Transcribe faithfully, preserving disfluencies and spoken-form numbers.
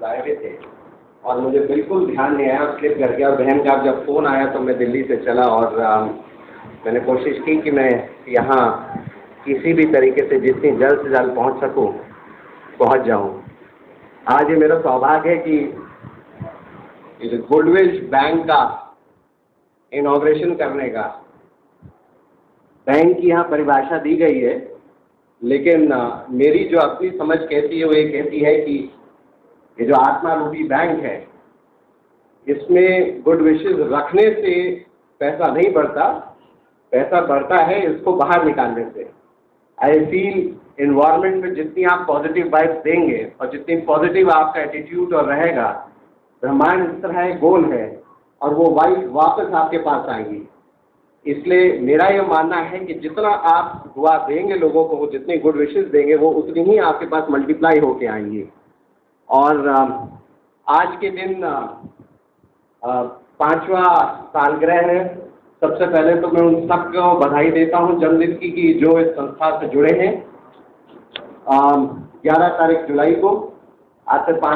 आए हुए थे और मुझे बिल्कुल ध्यान नहीं आया, स्लिप कर गया। और बहन का जब फ़ोन आया तो मैं दिल्ली से चला और आ, मैंने कोशिश की कि मैं यहाँ किसी भी तरीके से जितनी जल्द से जल्द पहुँच सकूँ पहुँच जाऊँ। आज ये मेरा सौभाग्य है कि इस गुडविल बैंक का इनॉग्रेशन करने का। बैंक की यहाँ परिभाषा दी गई है, लेकिन आ, मेरी जो अपनी समझ कहती है वो ये कहती है कि ये जो आत्मा रूपी बैंक है, इसमें गुड विशेस रखने से पैसा नहीं बढ़ता, पैसा बढ़ता है इसको बाहर निकालने से। आई फील इन्वायरमेंट में जितनी आप पॉजिटिव वाइब्स देंगे और जितनी पॉजिटिव आपका एटीट्यूड और रहेगा, ब्रह्मांड इस तरह एक गोल है और वो वाइब वापस आपके पास आएंगी। इसलिए मेरा ये मानना है कि जितना आप दुआ देंगे लोगों को, जितनी गुड विशेस देंगे, वो उतनी ही आपके पास मल्टीप्लाई होके आएंगी। और आज के दिन पांचवा सालगिरह है। सबसे पहले तो मैं उन सबको बधाई देता हूं जन्मदिन की कि जो इस संस्था से जुड़े हैं। ग्यारह तारीख जुलाई को आज से पाँच